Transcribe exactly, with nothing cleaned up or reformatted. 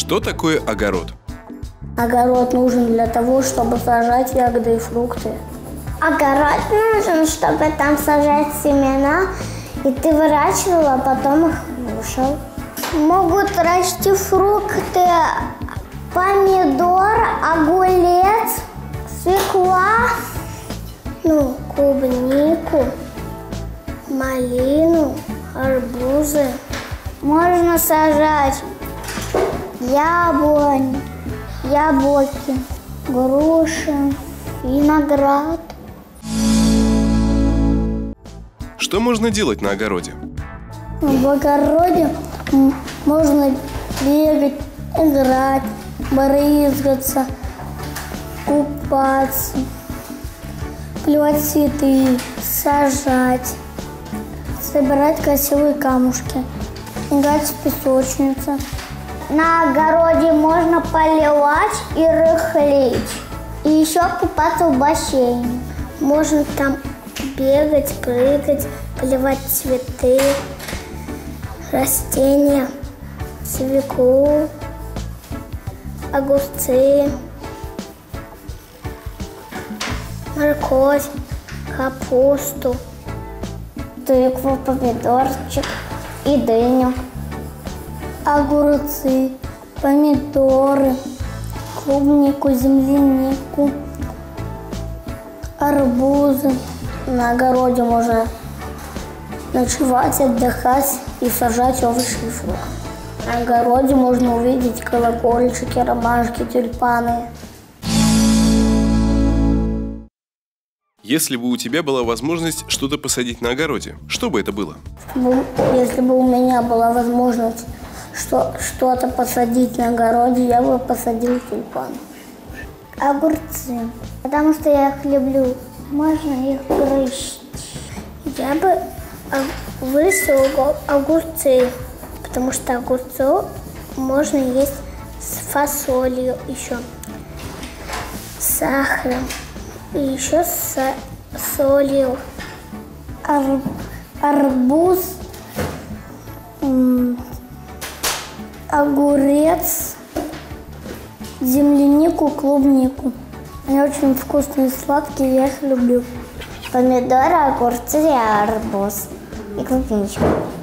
Что такое огород? Огород нужен для того, чтобы сажать ягоды и фрукты. Огород нужен, чтобы там сажать семена, и ты выращивал, а потом их кушал. Могут расти фрукты: помидор, огурец, свекла, ну, клубнику, малину, арбузы. Можно сажать яблони, яблоки, груши, виноград. Что можно делать на огороде? В огороде можно бегать, играть, брызгаться, купаться, плевать цветы, сажать, собирать красивые камушки, играть в песочнице. На огороде можно поливать и рыхлить. И еще купаться в бассейне. Можно там бегать, прыгать, поливать цветы, растения, свеклу, огурцы, морковь, капусту, тыкву, помидорчик и дыню. Огурцы, помидоры, клубнику, землянику, арбузы. На огороде можно ночевать, отдыхать и сажать овощи и фрукты. На огороде можно увидеть колокольчики, ромашки, тюльпаны. Если бы у тебя была возможность что-то посадить на огороде, что бы это было? Если бы у меня была возможность что, что-то посадить на огороде, я бы посадил тюльпаны. Огурцы, потому что я их люблю. Можно их грызть. Я бы вырастил огурцы, потому что огурцы можно есть с фасолью еще, с сахаром и еще с солью. Ар, арбуз, огурец, землянику, клубнику. Они очень вкусные, сладкие, я их люблю. Помидоры, огурцы, арбуз и клубничку.